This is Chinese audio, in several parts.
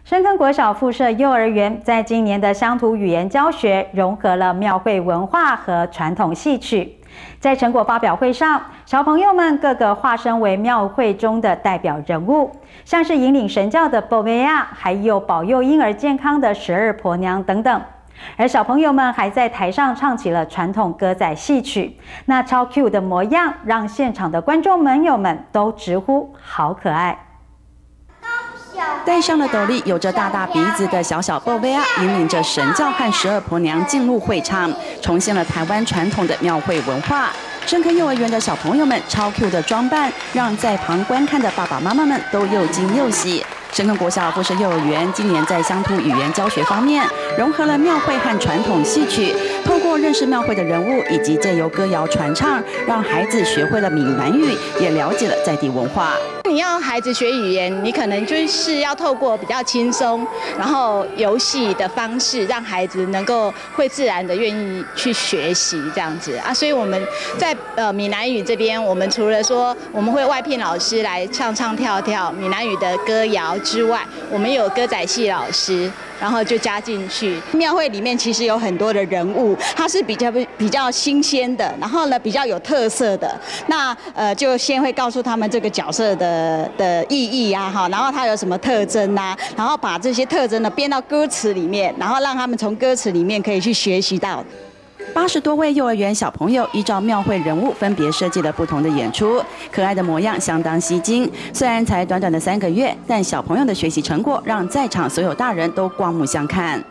深坑国小附设幼儿园在今年的乡土语言教学融合了庙会文化和传统戏曲。在成果发表会上，小朋友们个个化身为庙会中的代表人物，像是引领神教的保维亚，还有保佑婴儿健康的12婆娘等等。而小朋友们还在台上唱起了传统歌仔戏曲，那超 Q 的模样，让现场的观众朋友们都直呼好可爱。 戴上了斗笠、有着大大鼻子的小小宝贝啊，引领着神教和12婆娘进入会场，重现了台湾传统的庙会文化。深坑幼儿园的小朋友们超 Q 的装扮，让在旁观看的爸爸妈妈们都又惊又喜。深坑国小附设幼儿园今年在乡土语言教学方面，融合了庙会和传统戏曲，透过认识庙会的人物以及借由歌谣传唱，让孩子学会了闽南语，也了解了在地文化。 你要孩子学语言，你可能就是要透过比较轻松，然后游戏的方式，让孩子能够会自然的愿意去学习这样子啊。所以我们在闽南语这边，我们除了说我们会外聘老师来唱唱跳跳闽南语的歌谣之外，我们有歌仔戏老师。 然后就加进去。 庙会里面其实有很多的人物，它是比较新鲜的，然后呢比较有特色的。那就先会告诉他们这个角色的意义啊，哈，然后它有什么特征啊，然后把这些特征呢编到歌词里面，然后让他们从歌词里面可以去学习到。 80多位幼儿园小朋友依照庙会人物分别设计了不同的演出，可爱的模样相当吸睛。虽然才短短的3个月，但小朋友的学习成果让在场所有大人都刮目相看。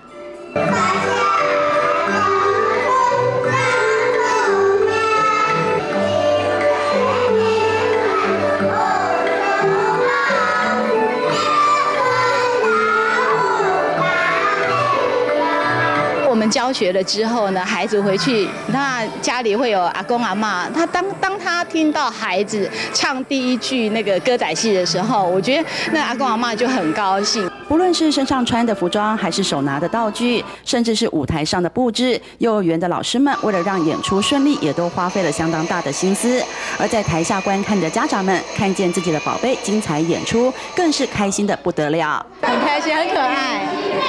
我们教学了之后呢，孩子回去，那家里会有阿公阿嬷。他当他听到孩子唱第一句那个歌仔戏的时候，我觉得那阿公阿嬷就很高兴。 不论是身上穿的服装，还是手拿的道具，甚至是舞台上的布置，幼儿园的老师们为了让演出顺利，也都花费了相当大的心思。而在台下观看的家长们，看见自己的宝贝精彩演出，更是开心的不得了。 很开心，很可爱。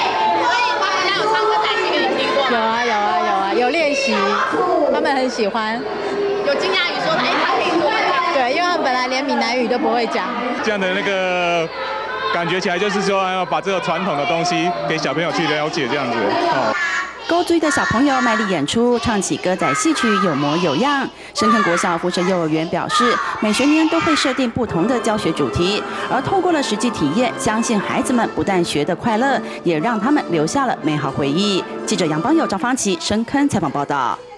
有练习，他们很喜欢。 有惊讶语说的，他可以做。 对，因为他们本来连闽南语都不会讲。 这样的那个感觉起来，就是说要把这个传统的东西给小朋友去了解，这样子。哦。 勾追的小朋友卖力演出，唱起歌仔戏曲有模有样。深坑国小附设幼儿园表示，每学年都会设定不同的教学主题，而透过了实际体验，相信孩子们不但学得快乐，也让他们留下了美好回忆。记者杨邦友、张芳琪深坑采访报道。